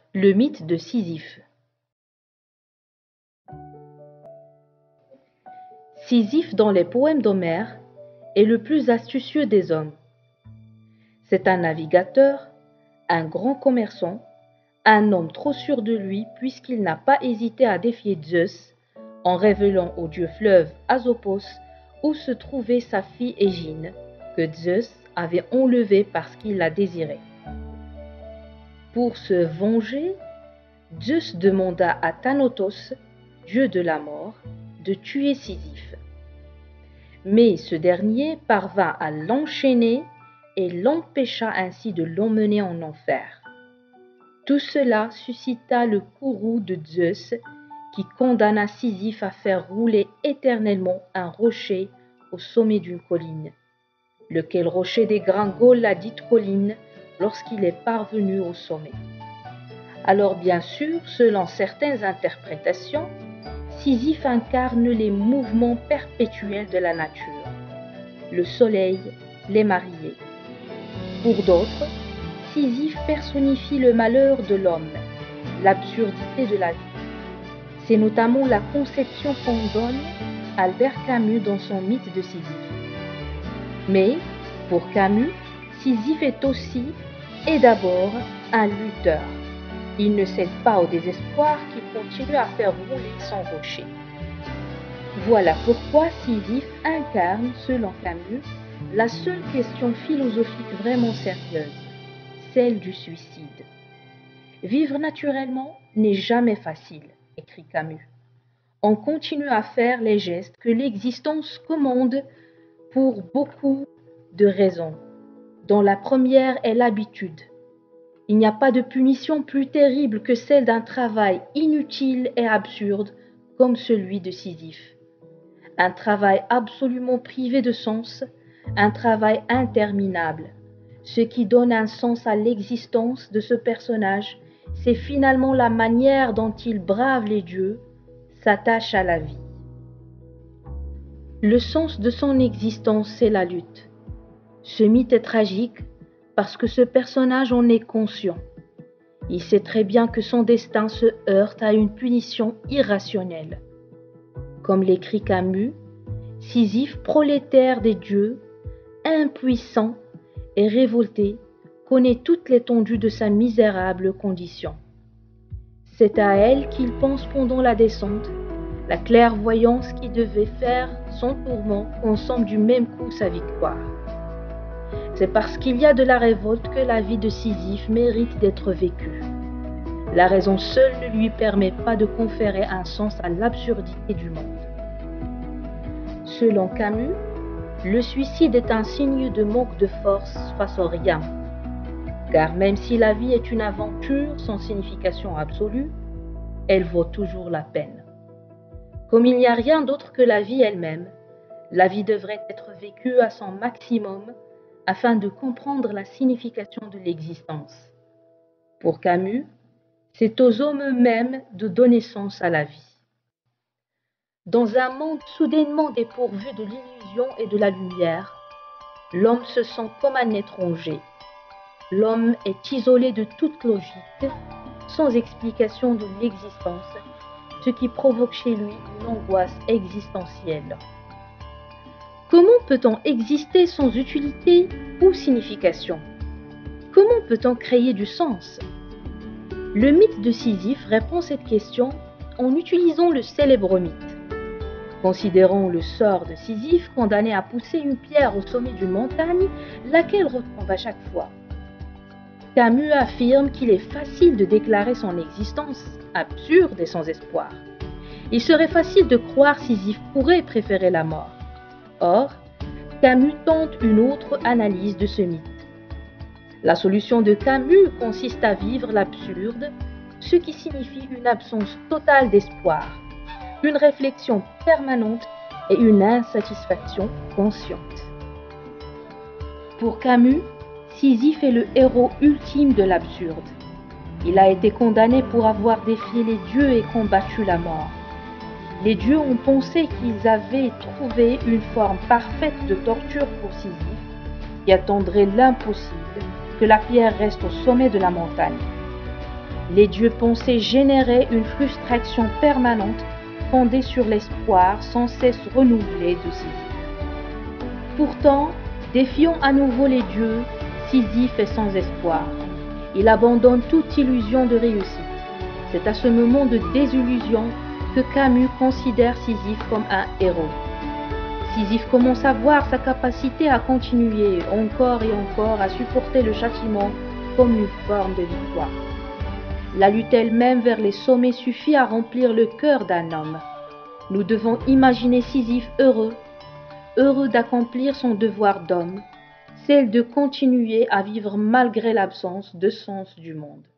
Le mythe de Sisyphe. Sisyphe, dans les poèmes d'Homère, est le plus astucieux des hommes. C'est un navigateur, un grand commerçant, un homme trop sûr de lui puisqu'il n'a pas hésité à défier Zeus en révélant au dieu fleuve Asopos où se trouvait sa fille Égine, que Zeus avait enlevée parce qu'il la désirait. Pour se venger, Zeus demanda à Thanatos, dieu de la mort, de tuer Sisyphe. Mais ce dernier parvint à l'enchaîner et l'empêcha ainsi de l'emmener en enfer. Tout cela suscita le courroux de Zeus qui condamna Sisyphe à faire rouler éternellement un rocher au sommet d'une colline, lequel rocher dégringole la dite colline lorsqu'il est parvenu au sommet. Alors bien sûr, selon certaines interprétations, Sisyphe incarne les mouvements perpétuels de la nature, le soleil, les mariés. Pour d'autres, Sisyphe personnifie le malheur de l'homme, l'absurdité de la vie. C'est notamment la conception qu'en donne Albert Camus dans son mythe de Sisyphe. Mais, pour Camus, Sisyphe est aussi et d'abord un lutteur. Il ne cède pas au désespoir qui continue à faire rouler son rocher. Voilà pourquoi Sisyphe incarne, selon Camus, la seule question philosophique vraiment sérieuse, celle du suicide. Vivre naturellement n'est jamais facile, écrit Camus. On continue à faire les gestes que l'existence commande pour beaucoup de raisons, dont la première est l'habitude. Il n'y a pas de punition plus terrible que celle d'un travail inutile et absurde comme celui de Sisyphe. Un travail absolument privé de sens, un travail interminable. Ce qui donne un sens à l'existence de ce personnage, c'est finalement la manière dont il brave les dieux, s'attache à la vie. Le sens de son existence, c'est la lutte. Ce mythe est tragique parce que ce personnage en est conscient. Il sait très bien que son destin se heurte à une punition irrationnelle. Comme l'écrit Camus, Sisyphe, prolétaire des dieux, impuissant et révolté, connaît toute l'étendue de sa misérable condition. C'est à elle qu'il pense pendant la descente, la clairvoyance qui devait faire son tourment consomme du même coup sa victoire. C'est parce qu'il y a de la révolte que la vie de Sisyphe mérite d'être vécue. La raison seule ne lui permet pas de conférer un sens à l'absurdité du monde. Selon Camus, le suicide est un signe de manque de force face au rien. Car même si la vie est une aventure sans signification absolue, elle vaut toujours la peine. Comme il n'y a rien d'autre que la vie elle-même, la vie devrait être vécue à son maximum afin de comprendre la signification de l'existence. Pour Camus, c'est aux hommes eux-mêmes de donner sens à la vie. Dans un monde soudainement dépourvu de l'illusion et de la lumière, l'homme se sent comme un étranger. L'homme est isolé de toute logique, sans explication de l'existence, ce qui provoque chez lui une angoisse existentielle. Comment peut-on exister sans utilité ou signification? Comment peut-on créer du sens? Le mythe de Sisyphe répond à cette question en utilisant le célèbre mythe. Considérons le sort de Sisyphe condamné à pousser une pierre au sommet d'une montagne, laquelle retombe à chaque fois. Camus affirme qu'il est facile de déclarer son existence absurde et sans espoir. Il serait facile de croire Sisyphe pourrait préférer la mort. Or, Camus tente une autre analyse de ce mythe. La solution de Camus consiste à vivre l'absurde, ce qui signifie une absence totale d'espoir, une réflexion permanente et une insatisfaction consciente. Pour Camus, Sisyphe est le héros ultime de l'absurde. Il a été condamné pour avoir défié les dieux et combattu la mort. Les dieux ont pensé qu'ils avaient trouvé une forme parfaite de torture pour Sisyphe qui attendrait l'impossible, que la pierre reste au sommet de la montagne. Les dieux pensaient générer une frustration permanente fondée sur l'espoir sans cesse renouvelé de Sisyphe. Pourtant, défiant à nouveau les dieux, Sisyphe est sans espoir. Il abandonne toute illusion de réussite. C'est à ce moment de désillusion que Camus considère Sisyphe comme un héros. Sisyphe commence à voir sa capacité à continuer encore et encore à supporter le châtiment comme une forme de victoire. La lutte elle-même vers les sommets suffit à remplir le cœur d'un homme. Nous devons imaginer Sisyphe heureux d'accomplir son devoir d'homme, celle de continuer à vivre malgré l'absence de sens du monde.